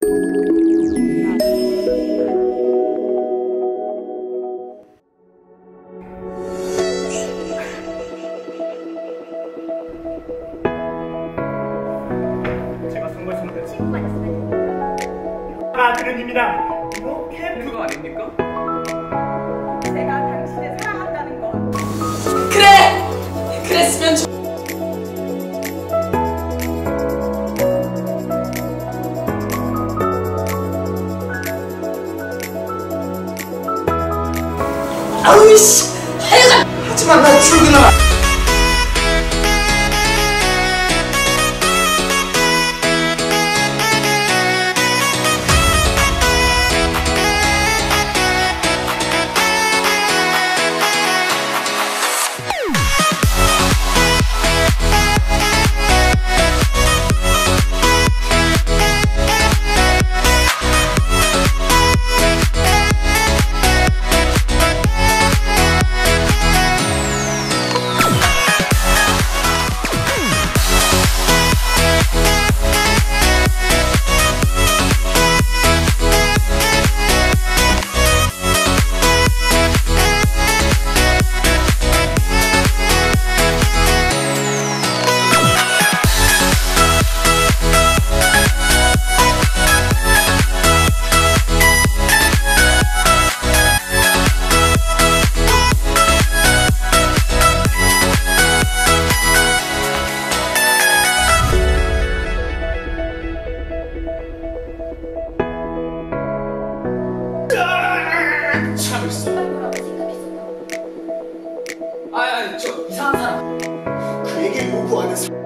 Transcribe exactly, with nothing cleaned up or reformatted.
제가 산 것은 친구만 있으면 됩니다. 아들은입니다. 이렇게 그거 아닙니까? 내가 당신을 사랑한다는 건 그래! 그랬으면 좋... 아우이씨! 하여간! 하지만 난 출근하라! 참을수. 아니 아니 저 이상한 사람. 그에게 요구 안 했어.